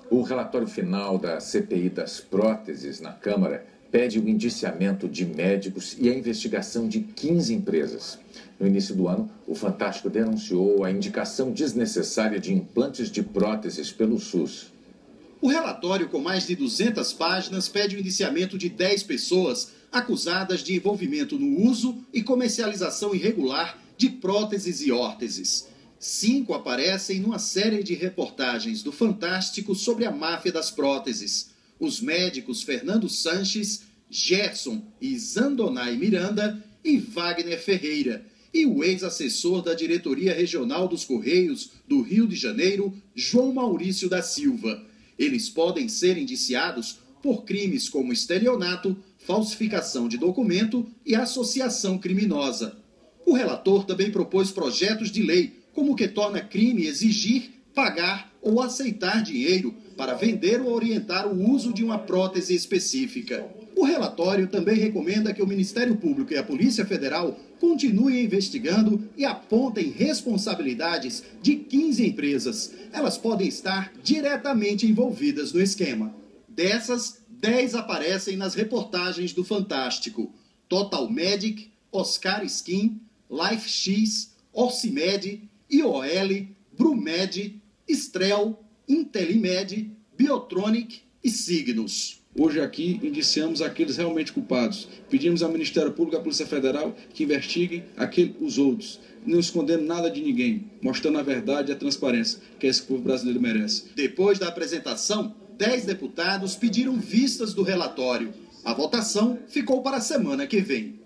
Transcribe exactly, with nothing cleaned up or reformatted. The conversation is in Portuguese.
O relatório final da C P I das próteses na Câmara pede o indiciamento de médicos e a investigação de quinze empresas. No início do ano, o Fantástico denunciou a indicação desnecessária de implantes de próteses pelo SUS. O relatório, com mais de duzentas páginas, pede o indiciamento de dez pessoas acusadas de envolvimento no uso e comercialização irregular de próteses e órteses. Cinco aparecem numa série de reportagens do Fantástico sobre a máfia das próteses. Os médicos Fernando Sanches, Gerson e Zandonai Miranda e Wagner Ferreira, e o ex-assessor da Diretoria Regional dos Correios do Rio de Janeiro, João Maurício da Silva. Eles podem ser indiciados por crimes como estelionato, falsificação de documento e associação criminosa. O relator também propôs projetos de lei, como o que torna crime exigir, pagar ou aceitar dinheiro para vender ou orientar o uso de uma prótese específica. O relatório também recomenda que o Ministério Público e a Polícia Federal continuem investigando e apontem responsabilidades de quinze empresas. Elas podem estar diretamente envolvidas no esquema. Dessas, dez aparecem nas reportagens do Fantástico: Total Medic, Oscar Skin, Life X, Orcimed, I O L, Brumed, Strel, Intelimed, Biotronic e Signos. Hoje aqui indiciamos aqueles realmente culpados. Pedimos ao Ministério Público e à Polícia Federal que investiguem aquele, os outros, não escondendo nada de ninguém, mostrando a verdade e a transparência que esse povo brasileiro merece. Depois da apresentação, dez deputados pediram vistas do relatório. A votação ficou para a semana que vem.